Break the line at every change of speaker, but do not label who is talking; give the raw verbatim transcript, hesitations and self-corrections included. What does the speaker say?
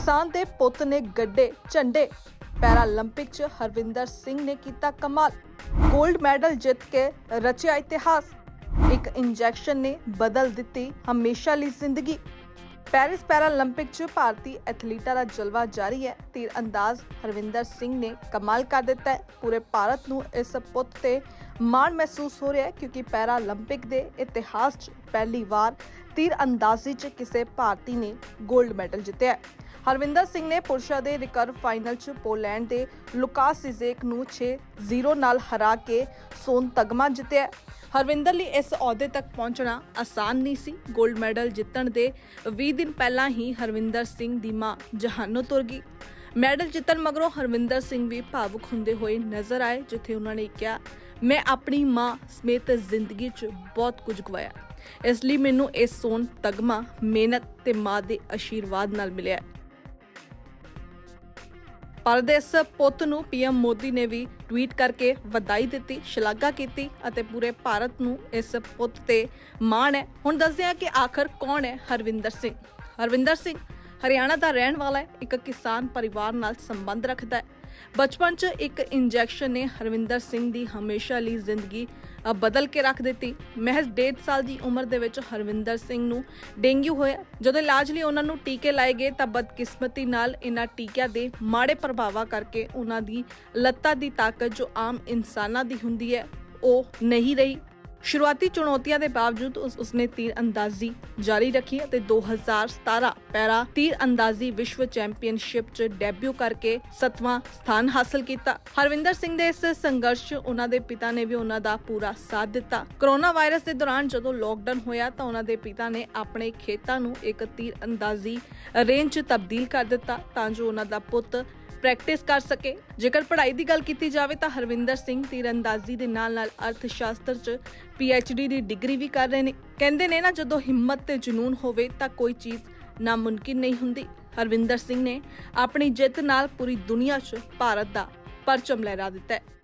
किसान दे पुत ने गड्ढे झंडे। पैरालंपिक च हरविंदर सिंह ने किया कमाल, गोल्ड मैडल जित के रचिया इतिहास। एक इंजैक्शन ने बदल दी हमेशा ली जिंदगी। पेरिस पैरालंपिक च भारतीय एथलीटा का जलवा जारी है। तीर अंदाज हरविंदर सिंह ने कमाल कर दिता है। पूरे भारत नूं इस पुत ते माण महसूस हो रहा है, क्योंकि पैरालंपिक के इतिहास च पहली बार तीर अंदाजी च किसी भारती ने गोल्ड मैडल जितया है। हरविंदर सिंह ने पुरुषों के रिकर्व फाइनल च पोलैंड के लुकास सिजेक नूं छे जीरो नाल हरा के सोन तगमा जितया है। हरविंदर लिए इस अहुदे तक पहुंचना आसान नहीं सी। गोल्ड मैडल जितण दे बीस दिन पहला ही हरविंदर सिंह दी मां जहानों तुर गई। मैडल जितण मगरों हरविंदर सिंह भी भावुक हुंदे होए नजर आए, जिथे उन्होंने कहा, मैं अपनी मां समेत जिंदगी च बहुत कुछ गवाया, इसलिए मैनू इस सोन तगमा मेहनत ते मां दे आशीर्वाद नाल मिलिया। पर दे इस पुत नूं पीएम मोदी ने भी ट्वीट करके वधाई दी, शलाघा की अते पूरे भारत नूं इस पुत ते माण है। हुण दसदे हां कि आखिर कौन है हरविंदर सिंह। हरविंदर सिंह हरियाणा का रहने वाला है, एक किसान परिवार नाल संबंध रखता है। बचपन च एक इंजैक्शन ने हरविंदर सिंह की हमेशा ली जिंदगी बदल के रख दी। महज डेढ़ साल की उम्र दे विच हरविंदर सिंह नूं डेंगू होया। जदों इलाज लई उन्हां नूं टीके लाए गए तां बदकिस्मती नाल इन्हां टीकिਆਂ दे माड़े प्रभावां करके उन्हां दी लत्तां दी ताकत जो आम इंसानां दी हुंदी है ਉਹ नहीं रही। शुरुआती चुनौतियों के बावजूद उस, उसने तीर अंदाजी जारी रखी ते दो हज़ार सतारह पैरा तीर अंदाजी विश्व चैंपीयनशिप च डेब्यू करके सतवां स्थान हासिल किया। हरविंदर सिंह दे इस संघर्ष च उन्हां दे पिता ने भी उन्हां दा पूरा साथ दिता। कोरोना वायरस के दौरान जदों लॉकडाउन होया तां उन्हां दे पिता ने अपने खेतां नूं एक तीर अंदाजी रेंज च तब्दील कर दिता तां जो उन्हां दा पुत प्रैक्टिस कर सके। जेकर पढ़ाई की गल की जाए तो हरविंदर सिंह तीरअंदाजी के नाल नाल अर्थशास्त्र च पीएचडी की डिग्री भी कर रहे हैं। कहते ने ना, जदों हिम्मत ते जुनून होवे तां कोई चीज़ नामुमकिन नहीं हुंदी। हरविंदर सिंह ने अपनी जित नाल पूरी दुनिया च भारत का परचम लहरा दिता है।